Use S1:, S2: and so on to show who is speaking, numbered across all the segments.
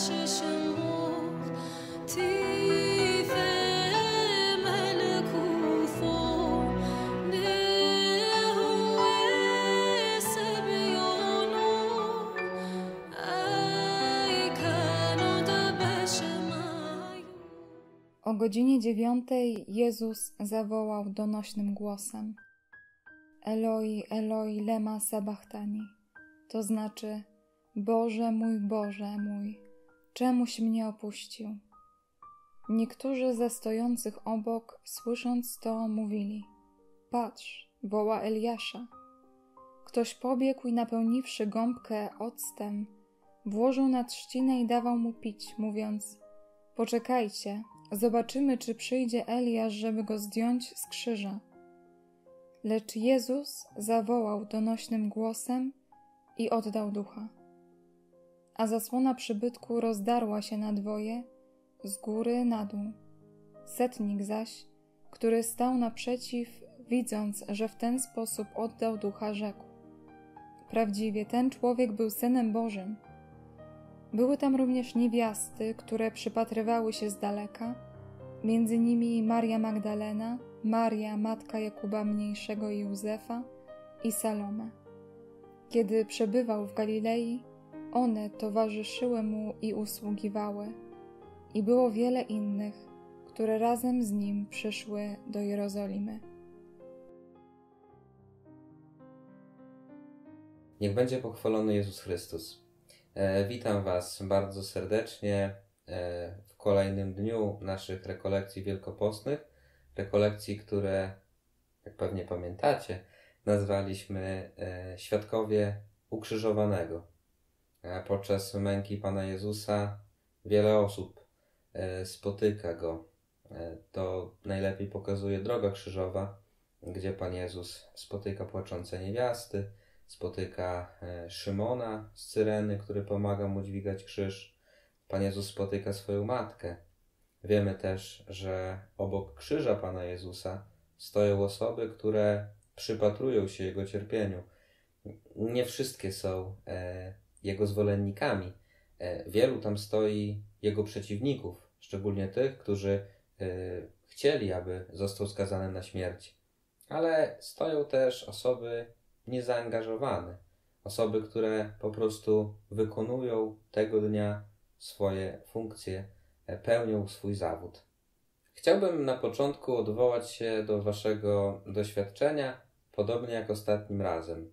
S1: O godzinie 9 Jezus zawołał donośnym głosem: Eloi, Eloi, lema sabachthani. To znaczy: Boże mój, czemuś mnie opuścił? Niektórzy ze stojących obok, słysząc to, mówili: Patrz, woła Eliasza. Ktoś pobiegł i napełniwszy gąbkę octem, włożył na trzcinę i dawał mu pić, mówiąc: Poczekajcie, zobaczymy, czy przyjdzie Eliasz, żeby go zdjąć z krzyża. Lecz Jezus zawołał donośnym głosem i oddał ducha. A zasłona przybytku rozdarła się na dwoje, z góry na dół. Setnik zaś, który stał naprzeciw, widząc, że w ten sposób oddał ducha, rzekł: Prawdziwie ten człowiek był Synem Bożym. Były tam również niewiasty, które przypatrywały się z daleka, między nimi Maria Magdalena, Maria, matka Jakuba Mniejszego i Józefa i Salome. Kiedy przebywał w Galilei, one towarzyszyły mu i usługiwały, i było wiele innych, które razem z nim przyszły do Jerozolimy.
S2: Niech będzie pochwalony Jezus Chrystus. Witam Was bardzo serdecznie w kolejnym dniu naszych rekolekcji wielkopostnych. Rekolekcji, które, jak pewnie pamiętacie, nazwaliśmy Świadkowie Ukrzyżowanego. Podczas męki Pana Jezusa wiele osób spotyka Go. To najlepiej pokazuje droga krzyżowa, gdzie Pan Jezus spotyka płaczące niewiasty, spotyka Szymona z Cyreny, który pomaga mu dźwigać krzyż. Pan Jezus spotyka swoją matkę. Wiemy też, że obok krzyża Pana Jezusa stoją osoby, które przypatrują się Jego cierpieniu. Nie wszystkie są Jego zwolennikami. Wielu tam stoi Jego przeciwników, szczególnie tych, którzy chcieli, aby został skazany na śmierć. Ale stoją też osoby niezaangażowane, osoby, które po prostu wykonują tego dnia swoje funkcje, pełnią swój zawód. Chciałbym na początku odwołać się do Waszego doświadczenia, podobnie jak ostatnim razem.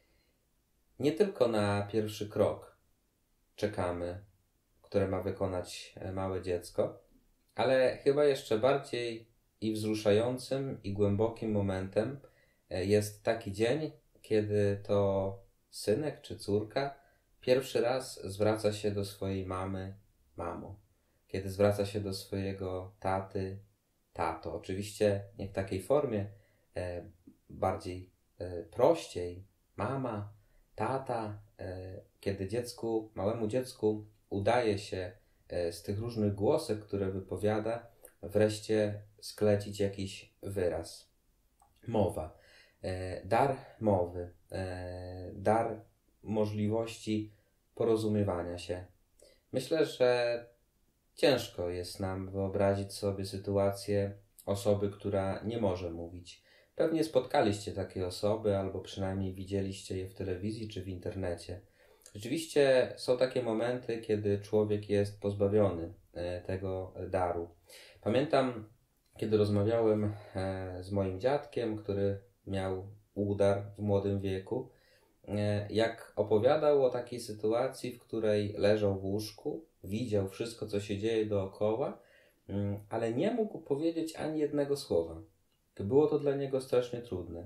S2: Nie tylko na pierwszy krok czekamy, które ma wykonać małe dziecko, ale chyba jeszcze bardziej i wzruszającym i głębokim momentem jest taki dzień, kiedy to synek czy córka pierwszy raz zwraca się do swojej mamy: mamo. Kiedy zwraca się do swojego taty: tato. Oczywiście nie w takiej formie, bardziej prościej: mama, tata. Kiedy małemu dziecku udaje się z tych różnych głosek, które wypowiada, wreszcie sklecić jakiś wyraz. Mowa. Dar mowy, dar możliwości porozumiewania się. Myślę, że ciężko jest nam wyobrazić sobie sytuację osoby, która nie może mówić. Pewnie spotkaliście takie osoby, albo przynajmniej widzieliście je w telewizji czy w internecie. Rzeczywiście są takie momenty, kiedy człowiek jest pozbawiony tego daru. Pamiętam, kiedy rozmawiałem z moim dziadkiem, który miał udar w młodym wieku, jak opowiadał o takiej sytuacji, w której leżał w łóżku, widział wszystko, co się dzieje dookoła, ale nie mógł powiedzieć ani jednego słowa. Było to dla niego strasznie trudne.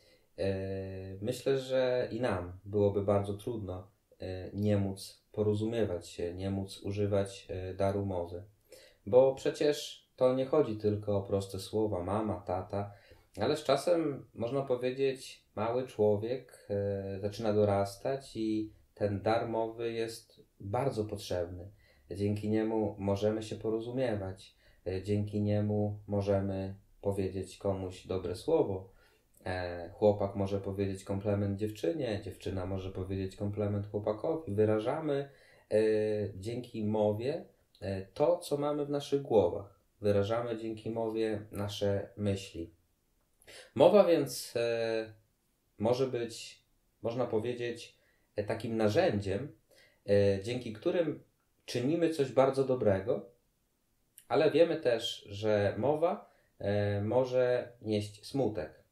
S2: Myślę, że i nam byłoby bardzo trudno nie móc porozumiewać się, nie móc używać daru mowy. Bo przecież to nie chodzi tylko o proste słowa: mama, tata, ale z czasem, można powiedzieć, mały człowiek zaczyna dorastać i ten dar mowy jest bardzo potrzebny. Dzięki niemu możemy się porozumiewać, dzięki niemu możemy powiedzieć komuś dobre słowo. Chłopak może powiedzieć komplement dziewczynie, dziewczyna może powiedzieć komplement chłopakowi. Wyrażamy dzięki mowie to, co mamy w naszych głowach. Wyrażamy dzięki mowie nasze myśli. Mowa więc może być, można powiedzieć, takim narzędziem, dzięki którym czynimy coś bardzo dobrego, ale wiemy też, że mowa może nieść smutek.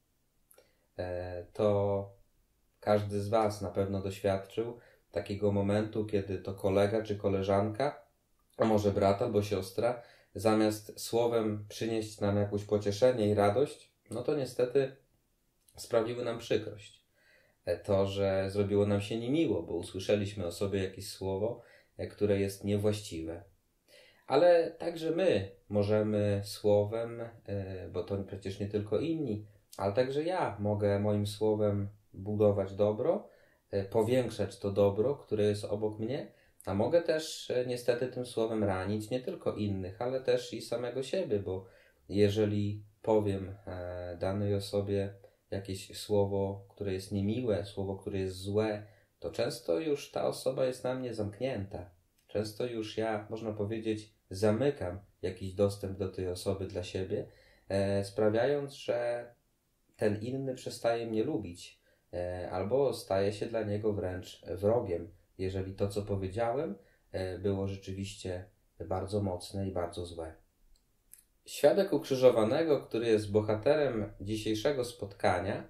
S2: To każdy z Was na pewno doświadczył takiego momentu, kiedy to kolega czy koleżanka, a może brat albo siostra, zamiast słowem przynieść nam jakieś pocieszenie i radość, no to niestety sprawiły nam przykrość. To, że zrobiło nam się niemiło, bo usłyszeliśmy o sobie jakieś słowo, które jest niewłaściwe. Ale także my możemy słowem, bo to przecież nie tylko inni, ale także ja mogę moim słowem budować dobro, powiększać to dobro, które jest obok mnie, a mogę też niestety tym słowem ranić nie tylko innych, ale też i samego siebie, bo jeżeli powiem danej osobie jakieś słowo, które jest niemiłe, słowo, które jest złe, to często już ta osoba jest na mnie zamknięta. Często już ja, można powiedzieć, zamykam jakiś dostęp do tej osoby dla siebie, sprawiając, że ten inny przestaje mnie lubić, albo staje się dla niego wręcz wrogiem, jeżeli to, co powiedziałem, było rzeczywiście bardzo mocne i bardzo złe. Świadek ukrzyżowanego, który jest bohaterem dzisiejszego spotkania,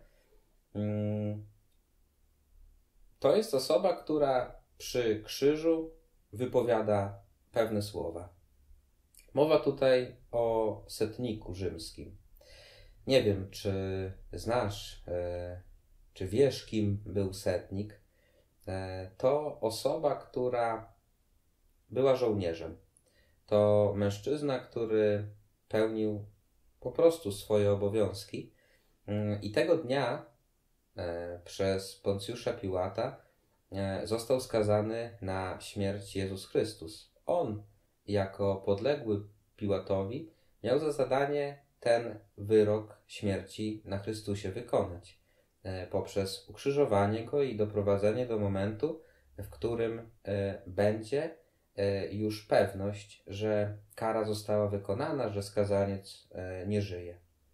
S2: to jest osoba, która przy krzyżu wypowiada pewne słowa. Mowa tutaj o setniku rzymskim. Nie wiem, czy znasz, czy wiesz, kim był setnik. To osoba, która była żołnierzem. To mężczyzna, który pełnił po prostu swoje obowiązki i tego dnia przez Poncjusza Piłata został skazany na śmierć Jezus Chrystus. On, jako podległy Piłatowi, miał za zadanie ten wyrok śmierci na Chrystusie wykonać poprzez ukrzyżowanie Go i doprowadzenie do momentu, w którym będzie już pewność, że kara została wykonana, że skazaniec nie żyje.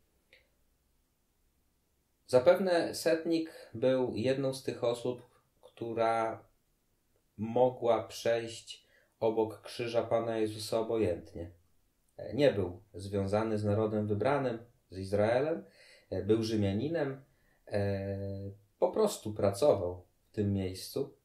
S2: Zapewne setnik był jedną z tych osób, która mogła przejść obok krzyża Pana Jezusa obojętnie. Nie był związany z narodem wybranym, z Izraelem, był Rzymianinem, po prostu pracował w tym miejscu.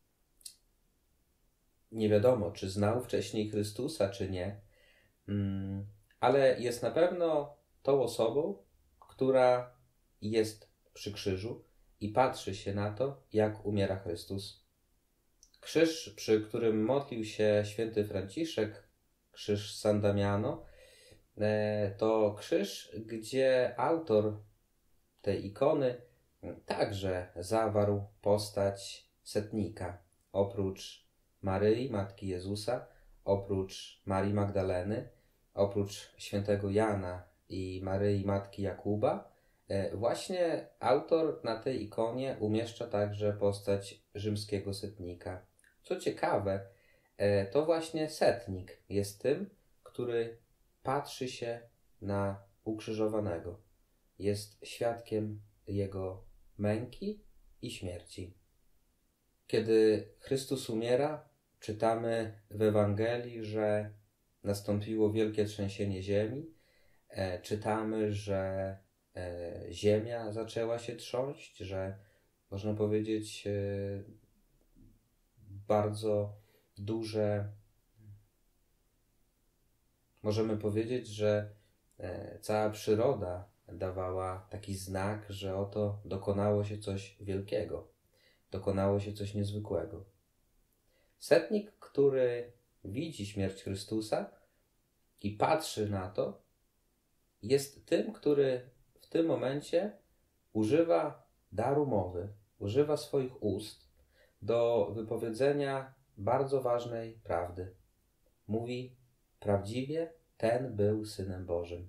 S2: Nie wiadomo, czy znał wcześniej Chrystusa, czy nie, ale jest na pewno tą osobą, która jest przy krzyżu i patrzy się na to, jak umiera Chrystus. Krzyż, przy którym modlił się święty Franciszek, krzyż San Damiano, to krzyż, gdzie autor tej ikony także zawarł postać setnika. Oprócz Maryi, Matki Jezusa, oprócz Marii Magdaleny, oprócz świętego Jana i Maryi, Matki Jakuba, właśnie autor na tej ikonie umieszcza także postać rzymskiego setnika. Co ciekawe, to właśnie setnik jest tym, który patrzy się na ukrzyżowanego. Jest świadkiem jego męki i śmierci. Kiedy Chrystus umiera, czytamy w Ewangelii, że nastąpiło wielkie trzęsienie ziemi. Czytamy, że ziemia zaczęła się trząść, że można powiedzieć bardzo duże. Możemy powiedzieć, że cała przyroda dawała taki znak, że oto dokonało się coś wielkiego, dokonało się coś niezwykłego. Setnik, który widzi śmierć Chrystusa i patrzy na to, jest tym, który w tym momencie używa daru mowy, używa swoich ust do wypowiedzenia bardzo ważnej prawdy. Mówi: prawdziwie ten był Synem Bożym.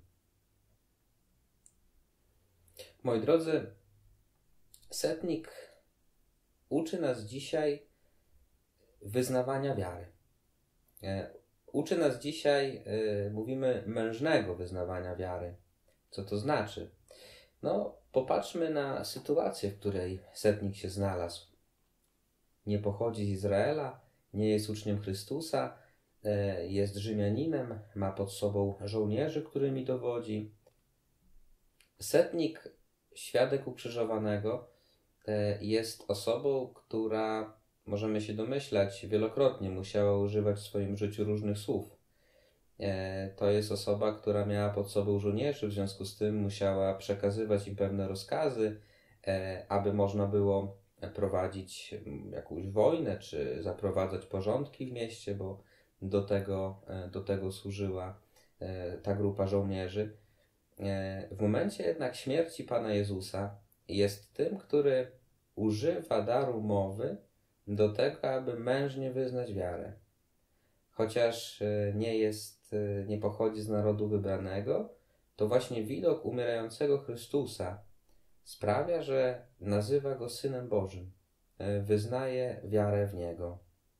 S2: Moi drodzy, setnik uczy nas dzisiaj wyznawania wiary. Uczy nas dzisiaj, mówimy, mężnego wyznawania wiary. Co to znaczy? No, popatrzmy na sytuację, w której setnik się znalazł. Nie pochodzi z Izraela, nie jest uczniem Chrystusa, jest Rzymianinem, ma pod sobą żołnierzy, którymi dowodzi. Setnik, świadek ukrzyżowanego, jest osobą, która, możemy się domyślać, wielokrotnie musiała używać w swoim życiu różnych słów. To jest osoba, która miała pod sobą żołnierzy, w związku z tym musiała przekazywać im pewne rozkazy, aby można było prowadzić jakąś wojnę, czy zaprowadzać porządki w mieście, bo do tego służyła ta grupa żołnierzy. W momencie jednak śmierci Pana Jezusa jest tym, który używa daru mowy do tego, aby mężnie wyznać wiarę. Chociaż nie pochodzi z narodu wybranego, to właśnie widok umierającego Chrystusa sprawia, że nazywa Go Synem Bożym, wyznaje wiarę w Niego.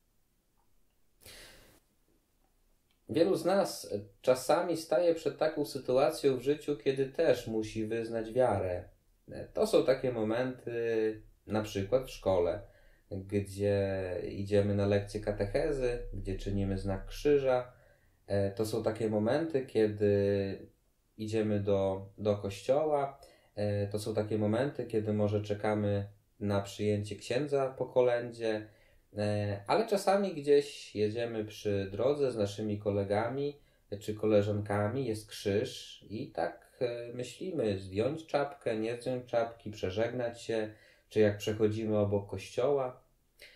S2: Wielu z nas czasami staje przed taką sytuacją w życiu, kiedy też musi wyznać wiarę. To są takie momenty, na przykład w szkole, gdzie idziemy na lekcję katechezy, gdzie czynimy znak krzyża. To są takie momenty, kiedy idziemy do kościoła. To są takie momenty, kiedy może czekamy na przyjęcie księdza po kolędzie, ale czasami gdzieś jedziemy przy drodze z naszymi kolegami czy koleżankami, jest krzyż i tak myślimy, zdjąć czapkę, nie zdjąć czapki, przeżegnać się, czy jak przechodzimy obok kościoła.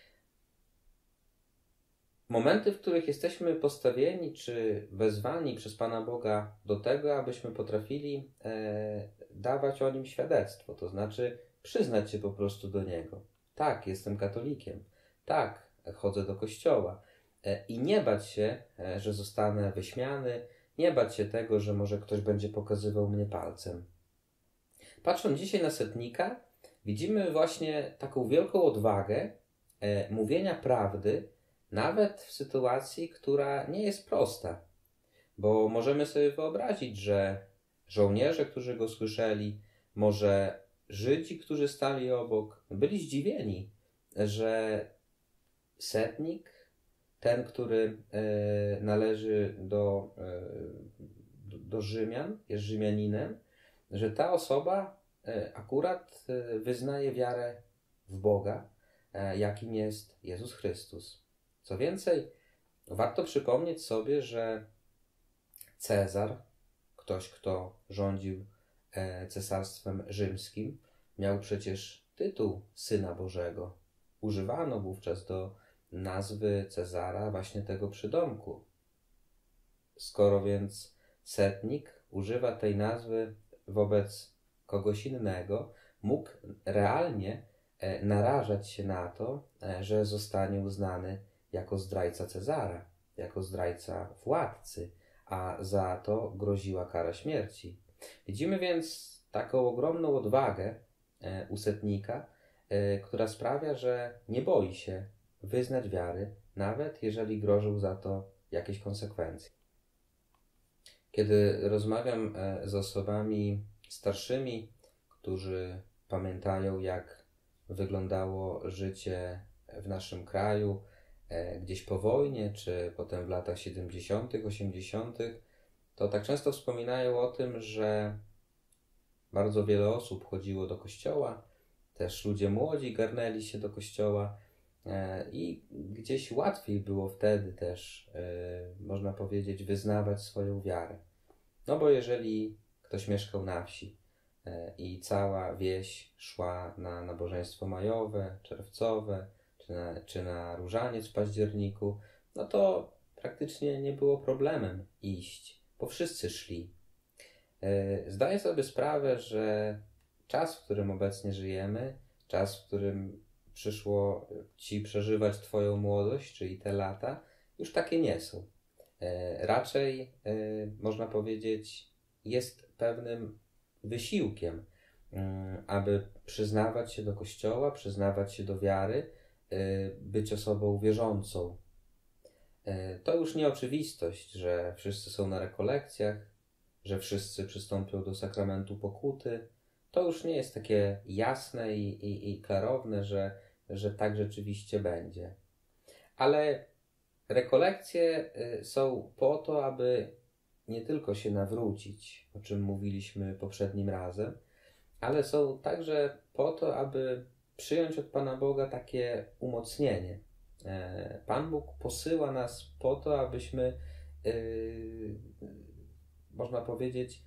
S2: Momenty, w których jesteśmy postawieni czy wezwani przez Pana Boga do tego, abyśmy potrafili dawać o Nim świadectwo, to znaczy przyznać się po prostu do Niego. Tak, jestem katolikiem. Tak, chodzę do kościoła. I nie bać się, że zostanę wyśmiany, nie bać się tego, że może ktoś będzie pokazywał mnie palcem. Patrząc dzisiaj na setnika, widzimy właśnie taką wielką odwagę mówienia prawdy, nawet w sytuacji, która nie jest prosta. Bo możemy sobie wyobrazić, że żołnierze, którzy go słyszeli, może Żydzi, którzy stali obok, byli zdziwieni, że setnik, ten, który należy do Rzymian, jest Rzymianinem, że ta osoba akurat wyznaje wiarę w Boga, jakim jest Jezus Chrystus. Co więcej, warto przypomnieć sobie, że Cezar, ktoś, kto rządził cesarstwem rzymskim, miał przecież tytuł Syna Bożego. Używano wówczas do nazwy Cezara właśnie tego przydomku. Skoro więc setnik używa tej nazwy wobec kogoś innego, mógł realnie narażać się na to, że zostanie uznany jako zdrajca Cezara, jako zdrajca władcy, a za to groziła kara śmierci. Widzimy więc taką ogromną odwagę u setnika, która sprawia, że nie boi się wyznać wiary, nawet jeżeli grożą za to jakieś konsekwencje. Kiedy rozmawiam z osobami starszymi, którzy pamiętają, jak wyglądało życie w naszym kraju gdzieś po wojnie, czy potem w latach 70., 80., to tak często wspominają o tym, że bardzo wiele osób chodziło do kościoła, też ludzie młodzi garnęli się do kościoła i gdzieś łatwiej było wtedy też, można powiedzieć, wyznawać swoją wiarę. No bo jeżeli ktoś mieszkał na wsi i cała wieś szła na nabożeństwo majowe, czerwcowe, czy na różaniec w październiku, no to praktycznie nie było problemem iść, bo wszyscy szli. Zdaję sobie sprawę, że czas, w którym obecnie żyjemy, czas, w którym przyszło Ci przeżywać Twoją młodość, czyli te lata, już takie nie są. Raczej, można powiedzieć, jest pewnym wysiłkiem, aby przyznawać się do Kościoła, przyznawać się do wiary, być osobą wierzącą. To już nie oczywistość, że wszyscy są na rekolekcjach, że wszyscy przystąpią do sakramentu pokuty. To już nie jest takie jasne i klarowne, że tak rzeczywiście będzie. Ale rekolekcje są po to, aby nie tylko się nawrócić, o czym mówiliśmy poprzednim razem, ale są także po to, aby przyjąć od Pana Boga takie umocnienie. Pan Bóg posyła nas po to, abyśmy, można powiedzieć,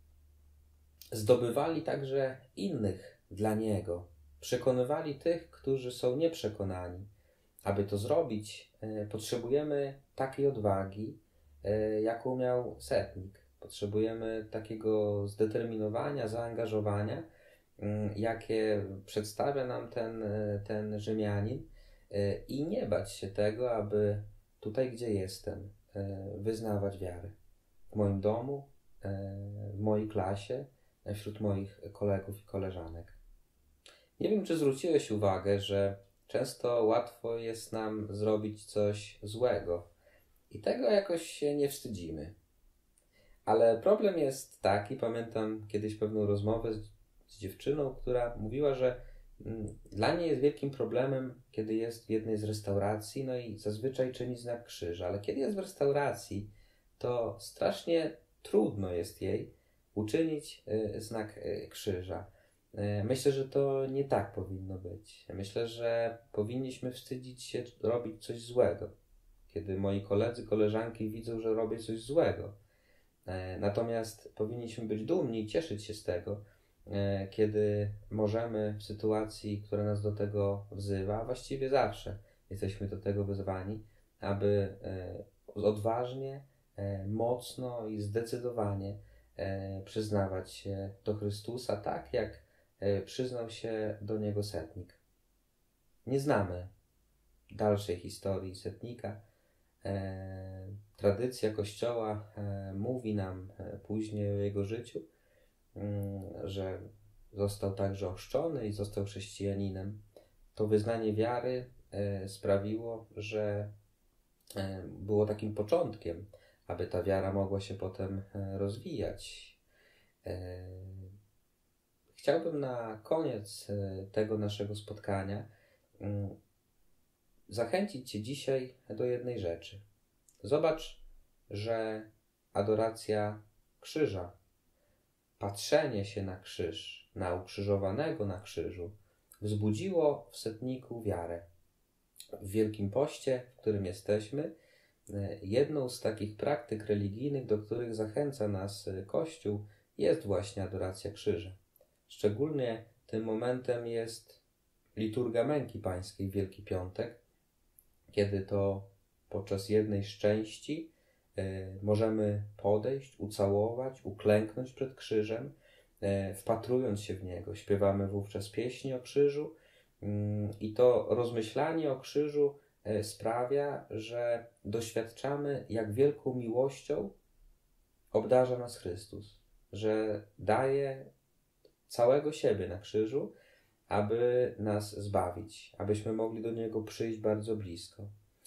S2: zdobywali także innych dla Niego. Przekonywali tych, którzy są nieprzekonani. Aby to zrobić, potrzebujemy takiej odwagi, jaką miał setnik. Potrzebujemy takiego zdeterminowania, zaangażowania, jakie przedstawia nam ten Rzymianin, i nie bać się tego, aby tutaj, gdzie jestem, wyznawać wiarę. W moim domu, w mojej klasie, wśród moich kolegów i koleżanek. Nie wiem, czy zwróciłeś uwagę, że często łatwo jest nam zrobić coś złego i tego jakoś się nie wstydzimy. Ale problem jest taki, pamiętam kiedyś pewną rozmowę z dziewczyną, która mówiła, że dla niej jest wielkim problemem, kiedy jest w jednej z restauracji, no i zazwyczaj czyni znak krzyża, ale kiedy jest w restauracji, to strasznie trudno jest jej uczynić znak krzyża. Myślę, że to nie tak powinno być. Myślę, że powinniśmy wstydzić się robić coś złego, kiedy moi koledzy, koleżanki widzą, że robię coś złego. Natomiast powinniśmy być dumni i cieszyć się z tego, kiedy możemy w sytuacji, która nas do tego wzywa, a właściwie zawsze jesteśmy do tego wezwani, aby odważnie, mocno i zdecydowanie przyznawać się do Chrystusa, tak jak przyznał się do Niego setnik. Nie znamy dalszej historii setnika. Tradycja Kościoła mówi nam później o jego życiu, że został także ochrzczony i został chrześcijaninem. To wyznanie wiary sprawiło, że było takim początkiem, aby ta wiara mogła się potem rozwijać. Chciałbym na koniec tego naszego spotkania zachęcić Cię dzisiaj do jednej rzeczy. Zobacz, że adoracja krzyża, patrzenie się na krzyż, na ukrzyżowanego na krzyżu, wzbudziło w setniku wiarę. W Wielkim Poście, w którym jesteśmy, jedną z takich praktyk religijnych, do których zachęca nas Kościół, jest właśnie adoracja krzyża. Szczególnie tym momentem jest liturgia męki pańskiej w Wielki Piątek, kiedy to podczas jednej z części możemy podejść, ucałować, uklęknąć przed krzyżem, wpatrując się w niego. Śpiewamy wówczas pieśni o krzyżu i to rozmyślanie o krzyżu sprawia, że doświadczamy, jak wielką miłością obdarza nas Chrystus, że daje całego siebie na krzyżu, aby nas zbawić, abyśmy mogli do Niego przyjść bardzo blisko.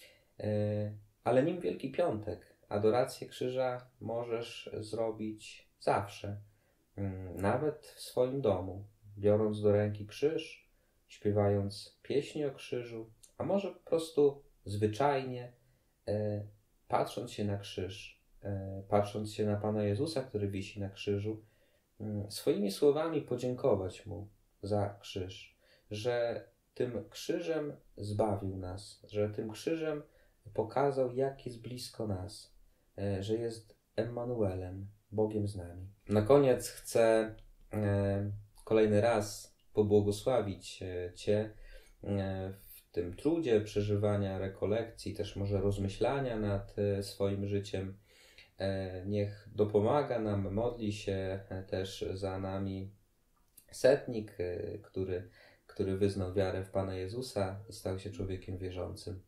S2: Ale nim Wielki Piątek, adorację krzyża możesz zrobić zawsze, nawet w swoim domu, biorąc do ręki krzyż, śpiewając pieśni o krzyżu, a może po prostu zwyczajnie patrząc się na krzyż, patrząc się na Pana Jezusa, który wisi na krzyżu, swoimi słowami podziękować Mu za krzyż, że tym krzyżem zbawił nas, że tym krzyżem pokazał, jak jest blisko nas, że jest Emmanuelem, Bogiem z nami. Na koniec chcę kolejny raz pobłogosławić Cię w tym trudzie przeżywania rekolekcji, też może rozmyślania nad swoim życiem. Niech dopomaga nam, modli się też za nami setnik, który wyznał wiarę w Pana Jezusa i stał się człowiekiem wierzącym.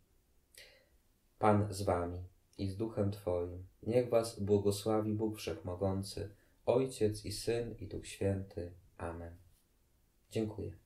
S2: Pan z Wami i z Duchem Twoim. Niech Was błogosławi Bóg Wszechmogący, Ojciec i Syn i Duch Święty. Amen. Dziękuję.